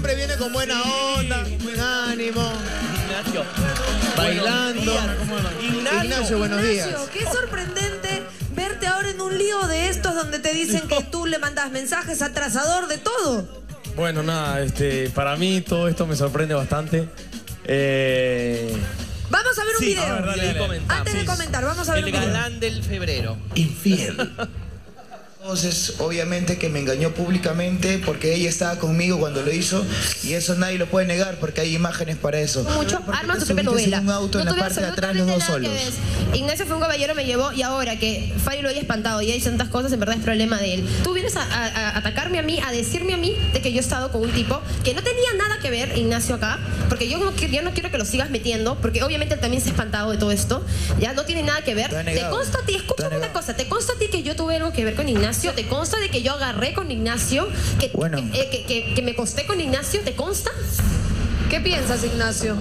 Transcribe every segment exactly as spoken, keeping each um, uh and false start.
siempre viene con buena onda, buen ánimo. Ignacio. Bailando. Ignacio. Ignacio, buenos días. Ignacio, qué sorprendente verte ahora en un lío de estos donde te dicen que tú le mandas mensajes atrasador de todo. Bueno, nada, este, para mí todo esto me sorprende bastante. Eh... Vamos a ver un Sí, video. a ver, dale, dale. Antes de comentar, vamos a ver El un video. galán del febrero. Infiel. Entonces, obviamente que me engañó públicamente porque ella estaba conmigo cuando lo hizo y eso nadie lo puede negar porque hay imágenes para eso. Mucho, arma su propia Subiste novela. en un auto en la tuve parte de atrás los absolutamente dos nada solos. que ver. Ignacio fue un caballero, me llevó y ahora que Fari lo haya espantado y hay tantas cosas, en verdad es problema de él. Tú vienes a, a- a atacarme a mí, a decirme a mí de que yo he estado con un tipo que no tenía nada que ver, Ignacio, acá, porque yo no, yo no quiero que lo sigas metiendo, porque obviamente él también se ha espantado de todo esto. Ya no tiene nada que ver. Te ha Te negado. consta a ti, escúchame una cosa, te consta a ti que yo tuve algo que ver con Ignacio, te consta de que yo agarré con Ignacio, que, Bueno. que, que- que- que me costé con Ignacio, ¿te consta? ¿Qué piensas, Ignacio?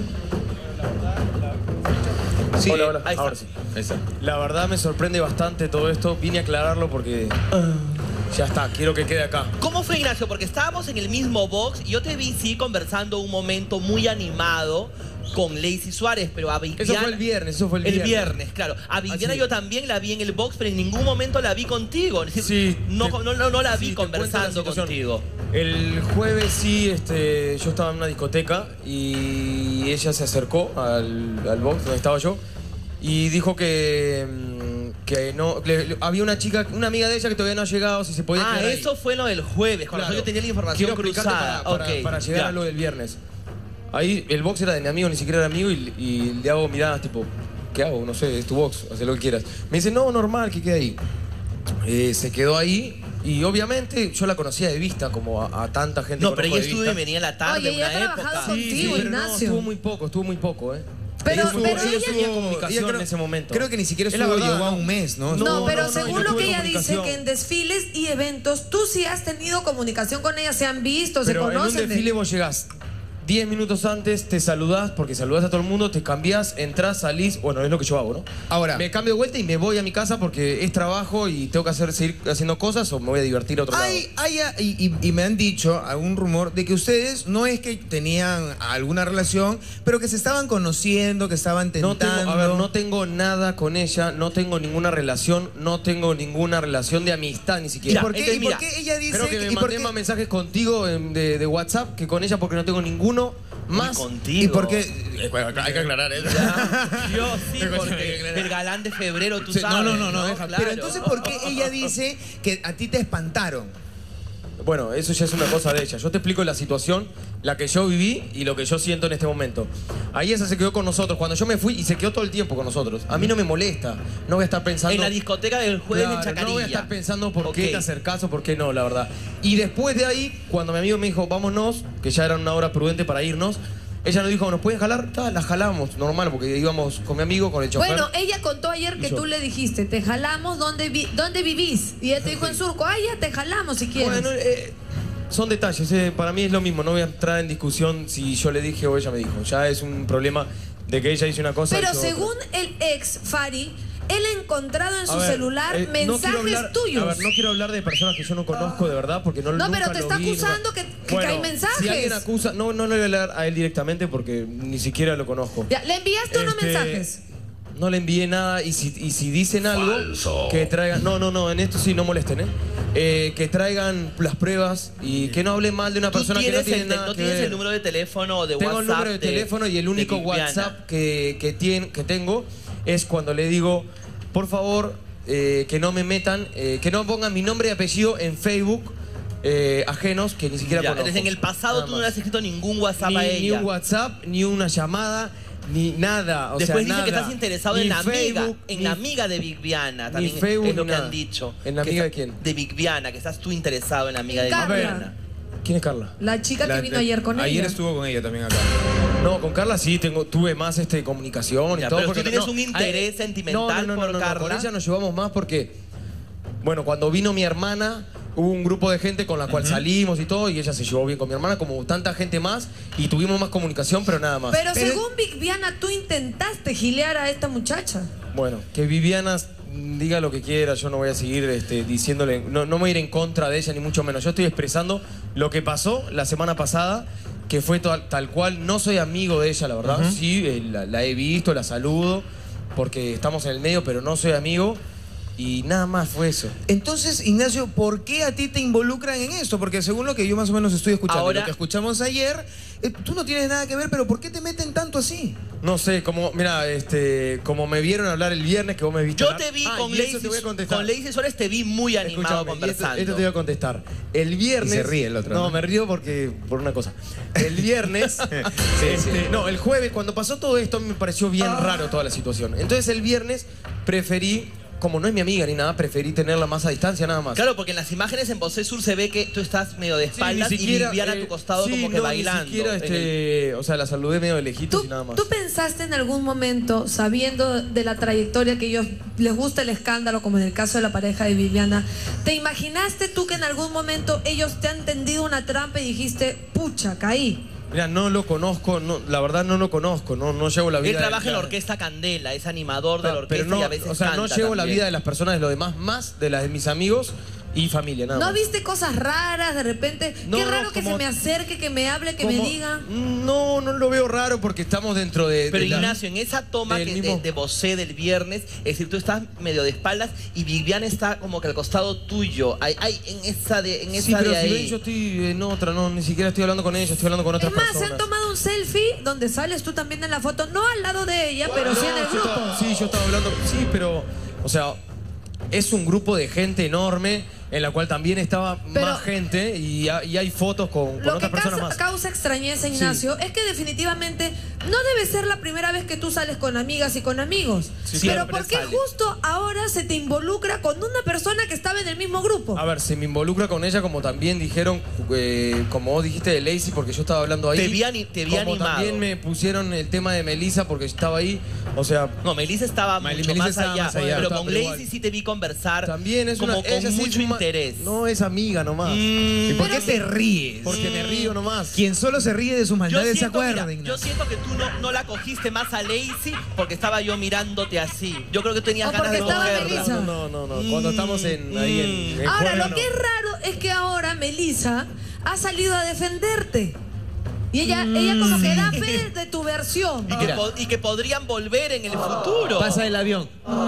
Sí, Hola, hola, hola. Ahí ahora está. sí. Ahí está. La verdad me sorprende bastante todo esto. Vine a aclararlo porque ya está, quiero que quede acá. ¿Cómo fue, Ignacio? Porque estábamos en el mismo box y yo te vi, sí, conversando un momento muy animado con Lacey Suárez, pero a Viviana... Eso fue el viernes, eso fue el El viernes. viernes, claro. A Viviana Ah, sí. yo también la vi en el box, pero en ningún momento la vi contigo. Es decir, Sí, no, te- no, no, no la vi sí, te cuento la conversando situación. contigo. El jueves sí, este, yo estaba en una discoteca y ella se acercó al, al box donde estaba yo y dijo que, mm, que no, le- le- había una chica, una amiga de ella que todavía no ha llegado, si se podía Ah, quedar ahí. eso fue lo del jueves, cuando Claro. yo tenía la información Quiero explicarte cruzada. para, para- Ok, para llegar ya. a lo del viernes. Ahí el box era de mi amigo, ni siquiera era amigo, y, y le hago miradas tipo, ¿qué hago? No sé, es tu box, haz lo que quieras. Me dice, no, normal, que quede ahí. Eh, se quedó ahí y obviamente yo la conocía de vista, como a, a tanta gente No, pero conozco ella de estuvo y vista. venía en la tarde, Oye, ella una ha trabajado época. contigo, pero no, Ignacio. estuvo muy poco, estuvo muy poco, ¿eh? Pero- Ella pero estuvo- ella- tenía comunicación ella creo- en ese momento. Creo que ni siquiera Es la estuvo, verdad, llegó a ¿no? un mes, ¿no? No, No, pero no, no, según yo lo tuve que ella dice, comunicación. que en desfiles y eventos tú sí has tenido comunicación con ella, se han visto, Pero se en un conocen. de- desfile vos llegás diez minutos antes, te saludás, porque saludás a todo el mundo, te cambiás, entrás, salís. Bueno, es lo que yo hago, ¿no? Ahora. Me cambio de vuelta y me voy a mi casa porque es trabajo y tengo que hacer, seguir haciendo cosas o me voy a divertir a otro Hay, lado. hay, y, y- y me han dicho algún rumor de que ustedes no es que tenían alguna relación, pero que se estaban conociendo, que estaban No tentando. tengo, a ver, no tengo nada con ella, no tengo ninguna relación, no tengo ninguna relación de amistad ni ¿Y siquiera. por qué, entonces, y por mira, qué ella dice Creo que me y por mandé qué- más mensajes contigo en- de, de WhatsApp que con ella porque no tengo ninguno más. Contigo. y por qué Eh, bueno, hay que aclarar eso. Yo sí, porque el galán de febrero, tú Sí, sabes. no, no, no, no, deja. Claro. Pero entonces, ¿por qué ella dice que a ti te espantaron? Bueno, eso ya es una cosa de ella. Yo te explico la situación, la que yo viví y lo que yo siento en este momento. Ahí esa se quedó con nosotros. Cuando yo me fui y se quedó todo el tiempo con nosotros. A mí no me molesta. No voy a estar pensando... En la discoteca del jueves Claro, en Chacarilla. no voy a estar pensando por Ok. qué te acercás o por qué no, la verdad. Y después de ahí, cuando mi amigo me dijo, vámonos, que ya era una hora prudente para irnos, ella nos dijo, ¿nos pueden jalar? Ta, la jalamos, normal, porque íbamos con mi amigo, con el chofer. Bueno, ella contó ayer que Y yo. tú le dijiste, te jalamos donde, vi- donde vivís. Y ella te dijo en Surco, ah, ya te jalamos si quieres. Bueno, eh, son detalles, eh, para mí es lo mismo, no voy a entrar en discusión si yo le dije o ella me dijo. Ya es un problema de que ella dice una cosa y Pero yo otra. según el ex Fari, él ha encontrado en A su ver, celular eh, no mensajes quiero hablar- tuyos. A ver, no quiero hablar de personas que yo no conozco de verdad porque no No, nunca pero te lo está vi, no- acusando que- que Bueno, hay mensajes. Si alguien acusa, no, no le voy a hablar a él directamente porque ni siquiera lo conozco. Ya, ¿le enviaste unos Este, mensajes? No le envié nada y si, y si dicen algo, que traigan... No, no, no, en esto sí no molesten, ¿eh? Eh, que traigan las pruebas y que no hablen mal de una ¿Tú persona que no tienes tiene el, nada no que tienes ver. el número de teléfono o de Tengo WhatsApp? el número de, teléfono y el único Viviana? WhatsApp que, que, tien- que tengo es cuando le digo, por favor, eh, que no me metan, eh, que no pongan mi nombre y apellido en Facebook eh, ajenos que ni siquiera Ya, conozco. entonces en el pasado Nada tú no más. le has escrito ningún WhatsApp ni, a ni ella. un WhatsApp, ni una llamada, ni nada. O Después sea, dice que nada. estás interesado Ni en la amiga, Facebook, en ni- la amiga de Viviana, también Facebook, es lo ni que nada. han dicho. ¿En la Que amiga está- de quién? De Viviana, que estás tú interesado en la amiga En de Carla. Viviana. ¿Quién es Carla? La chica La- que vino la- ayer con Ayer ella. estuvo con ella también acá. No, con Carla sí tengo, tuve más este, comunicación y Ya, todo. pero tú porque tienes no, un interés ay, sentimental no, no, no, por no, no, Carla. Con ella nos llevamos más porque, bueno, cuando vino mi hermana, hubo un grupo de gente con la cual salimos y todo, y ella se llevó bien con mi hermana, como tanta gente más, y tuvimos más comunicación, pero nada más. Pero, Pero- según Viviana, tú intentaste gilear a esta muchacha. Bueno, que Viviana diga lo que quiera, yo no voy a seguir este, diciéndole, no, no me voy a ir en contra de ella, ni mucho menos. Yo estoy expresando lo que pasó la semana pasada que fue tal, tal cual. No soy amigo de ella, la verdad. Uh-huh. Sí, eh, la, la he visto, la saludo, porque estamos en el medio, pero no soy amigo. Y nada más fue eso. Entonces, Ignacio, ¿por qué a ti te involucran en esto? Porque según lo que yo más o menos estoy escuchando, ahora, lo que escuchamos ayer, eh, tú no tienes nada que ver, pero ¿por qué te meten tanto así? No sé, como, mira, este, como me vieron hablar el viernes, que vos me viste Yo hablar. te vi ah, con Lacey, con Lacey Suárez, te vi muy animado Escúchame, conversando. Esto, esto te voy a contestar. El viernes... Y se ríe el otro. No, ¿no? me río porque por una cosa. El viernes... sí, este, sí. No, el jueves, cuando pasó todo esto, me pareció bien ah. raro toda la situación. Entonces el viernes preferí... Como no es mi amiga ni nada, preferí tenerla más a distancia nada más. Claro, porque en las imágenes en Voce Sur se ve que tú estás medio de espaldas sí, siquiera, y Viviana eh, a tu costado sí, como que no, bailando. Ni siquiera, este, el... o sea, la saludé medio de lejitos y nada más. ¿Tú pensaste en algún momento, sabiendo de la trayectoria que ellos les gusta el escándalo, como en el caso de la pareja de Viviana, ¿te imaginaste tú que en algún momento ellos te han tendido una trampa y dijiste, pucha, caí? Mira, no lo conozco, no, la verdad no lo conozco, no, no llevo la vida... Él trabaja de, en la Orquesta Candela, es animador de la orquesta pero no, y a veces o sea, no llevo también. la vida de las personas de los demás, más de las de mis amigos y familia, nada ¿No más. viste cosas raras de repente? No, Qué raro no, que como, se me acerque, que me hable, que como, me diga. No, no lo veo raro porque estamos dentro de... Pero de Ignacio, la, en esa toma que mismo... de, de Voce del viernes, es decir, tú estás medio de espaldas y Viviana está como que al costado tuyo. Hay, hay en esa de, en esa sí, pero de si ahí. ven, yo estoy en otra, no, ni siquiera estoy hablando con ella, estoy hablando con otras es más, personas. se han tomado un selfie donde sales tú también en la foto, no al lado de ella, pero no, sí en el grupo. Estaba, sí, yo estaba hablando, sí, pero, o sea, es un grupo de gente enorme en la cual también estaba pero más gente y, ha, y hay fotos con, con lo otras que personas causa, más. causa extrañeza, Ignacio, sí. es que definitivamente no debe ser la primera vez que tú sales con amigas y con amigos. Sí, pero ¿por qué sale. justo ahora se te involucra con una persona que estaba en el mismo grupo? A ver, se me involucra con ella como también dijeron, eh, como vos dijiste de Lacey, porque yo estaba hablando ahí. Te vi, ani te vi como animado. También me pusieron el tema de Melissa porque estaba ahí, o sea... No, Melissa estaba mucho Melissa más, estaba allá, más allá, pero estaba, con pero Lacey igual. sí te vi conversar También es como una, con ella mucho sí interés. No, es amiga nomás. Mm, ¿Y por qué te ríes? Porque mm. me río nomás. Quien solo se ríe de sus maldades se acuerda. Mira, yo siento que tú no, no la cogiste más a Lacey porque estaba yo mirándote así. Yo creo que tenías o ganas de cogerla. No, no, no, no. Mm. Cuando estamos en, ahí en, en Ahora, juego, lo no. que es raro es que ahora Melissa ha salido a defenderte. Y ella, mm. ella como que da fe de tu versión. Y que, y que podrían volver en el futuro. Pasa el avión.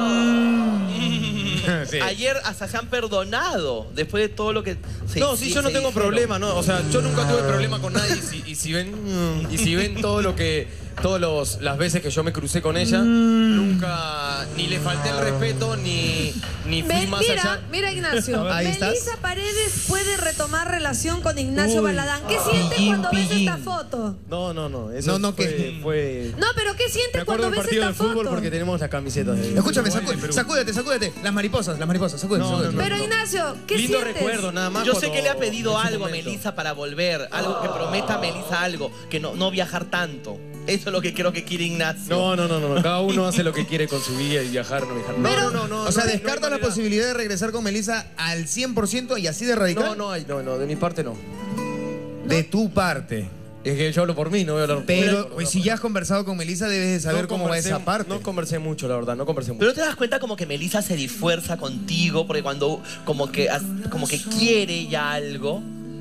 Sí. Ayer hasta se han perdonado después de todo lo que se No, sí, yo no tengo dijeron. problema, ¿no? O sea, yo nunca tuve problema con nadie y si, y si ven y si ven todo lo que todos los las veces que yo me crucé con ella, mm. nunca ni le falté el respeto ni ni fui Ven, más mira, allá. Mira, Ignacio. Ahí Melissa estás. Paredes puede retomar relación con Ignacio Uy. Baladán. ¿Qué sientes Pillín, cuando ves pillín. esta foto? No, no, no, eso No, no, fue, que- fue... No, pero ¿qué Me sientes acuerdo cuando del ves partido esta de fútbol foto? porque tenemos las camisetas de Escúchame, Uruguay, sacú- de Perú. sacúdete, sacúdete. Las mariposas, las mariposas, sacúdete, No, no, sacúdete. no. Pero Ignacio, ¿qué Lindo sientes? recuerdo, nada más. Yo sé cuando- que le ha pedido en su algo a momento. Melissa para volver, algo que prometa a Melissa algo, que no, no viajar tanto. Eso es lo que creo que quiere Ignacio. No, no, no, no, cada uno hace lo que quiere con su vida y viajar, no viajar. No, Pero- no, no, O sea, no, no descarta hay la manera. posibilidad de regresar con Melissa al cien por ciento y así de radical. No, no hay, no, no, de mi parte no. De tu parte. Es que yo hablo por mí, no voy a hablar por Pero por- pues, si ya has conversado con Melissa, debes de saber No cómo va conversé- esa parte. No conversé mucho, la verdad, no conversé mucho. Pero te das cuenta como que Melissa se disfuerza contigo porque cuando como que como que quiere ya algo.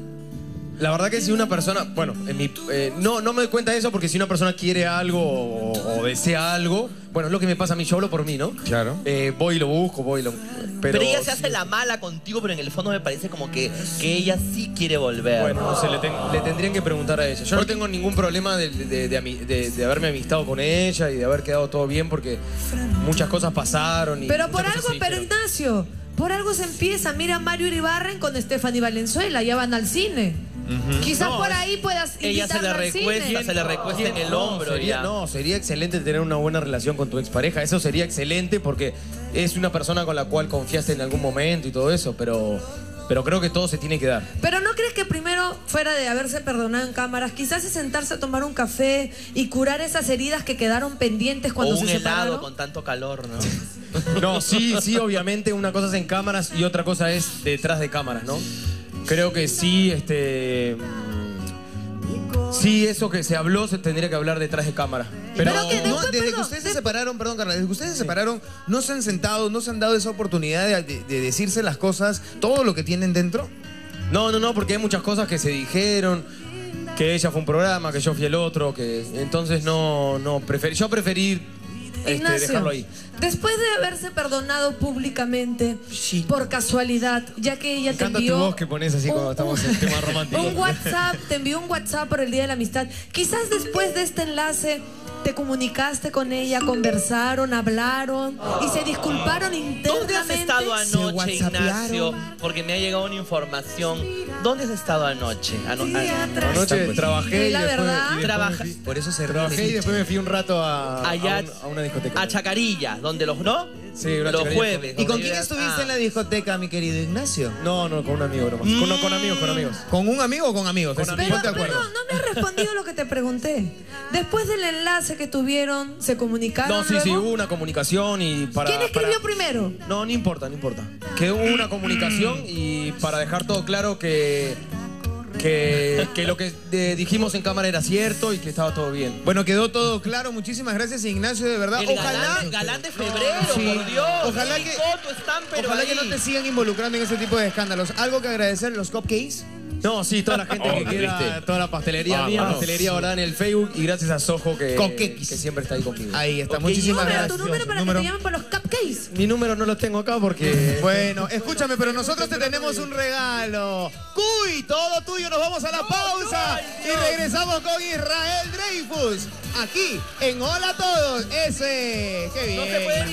La verdad que si una persona, bueno, en mi, eh, no, no me doy cuenta de eso porque si una persona quiere algo o, o desea algo, bueno, es lo que me pasa a mí, yo hablo por mí, ¿no? Claro. Eh, voy y lo busco, voy y lo... Pero, Pero, ella se sí, hace la mala contigo, pero en el fondo me parece como que, que ella sí quiere volver. Bueno, no sé, le, ten- le tendrían que preguntar a ella. Yo no tengo ningún problema de, de, de, ami- de- de haberme amistado con ella y de haber quedado todo bien porque muchas cosas pasaron y Pero muchas por cosas algo, se pero dijeron. Ignacio, por algo se empieza. Mira a Mario Iribarren con Stephanie Valenzuela, ya van al cine. Quizás No, por es- ahí puedas ella se le invitarla al recuesta, cine. se le recuesta en el No, hombro sería, ya. no, sería excelente tener una buena relación con tu expareja. Eso sería excelente porque es una persona con la cual confiaste en algún momento y todo eso, pero, pero creo que todo se tiene que dar. Pero ¿no crees que primero, fuera de haberse perdonado en cámaras, quizás es sentarse a tomar un café y curar esas heridas que quedaron pendientes cuando o un se helado separaron? con tanto calor, ¿no? No, sí, sí, obviamente una cosa es en cámaras y otra cosa es detrás de cámaras, ¿no? Creo que sí, este... Sí, eso que se habló se tendría que hablar detrás de cámara. Pero, Pero que No, después, desde que perdón, ustedes se de- separaron, perdón, Carla, desde que ustedes se separaron, no se han sentado, no se han dado esa oportunidad de, de- de decirse las cosas, todo lo que tienen dentro. no, no, no, porque hay muchas cosas que se dijeron. que ella fue un programa, que yo fui el otro, que entonces no, no preferí, yo preferí este, Ignacio, dejarlo ahí. después de haberse perdonado públicamente, por casualidad, ya que ella Me te encanta envió... tu voz que pones así cuando estamos en tema romántico. Un WhatsApp, te envió un WhatsApp por el Día de la Amistad. Quizás después de este enlace te comunicaste con ella, conversaron, hablaron y se disculparon internamente. ¿Dónde has estado Se anoche, whatsappearon. Ignacio? Porque me ha llegado una información. ¿Dónde has estado anoche? Ano- a- Anoche trabajé y La después, verdad. y después Trabaja- me fui- Por eso se trabajé y ríe. después me fui un rato a, Allá- a, un- a una discoteca. A Chacarilla, donde los, ¿no? Sí, una los Chacarilla. jueves. ¿Y con donde quién llegas- estuviste ah. en la discoteca, mi querido Ignacio? No, no, con un amigo nomás. Con, no, con amigos, con amigos. ¿Con un amigo o con amigos? Con Ponte amigos. Pero, de pero acuerdo. no, no me has respondido lo que te pregunté. Después del enlace que tuvieron, ¿se comunicaron No, sí, luego? sí, hubo una comunicación y para... ¿Quién escribió para- primero? No, no importa, no importa. Que hubo una comunicación y para dejar todo claro que, que, que lo que eh, dijimos en cámara era cierto y que estaba todo bien. Bueno, quedó todo claro. Muchísimas gracias, Ignacio, de verdad. El Ojalá, galán, galán de febrero, Sí. por Dios. Ojalá Eli que- Coto están, pero ojalá ahí. que no te sigan involucrando en ese tipo de escándalos. ¿Algo que agradecer los cupcakes? No, sí, toda la gente Oh, que quiera, ¿viste? toda la pastelería Ah, mía, vamos. pastelería Ordán en el Facebook y gracias a Sojo que, Con que queques. siempre está ahí conmigo. Ahí está. Ok, Muchísimas Número, gracias. tu número para Número. que te llamen por los cupcakes. Mi número no lo tengo acá porque... Bueno, escúchame, pero nosotros te tenemos un regalo. Cuy, todo tuyo. Nos vamos a la pausa y regresamos con Israel Dreyfus aquí en Hola a Todos. Ese, qué bien. No se puede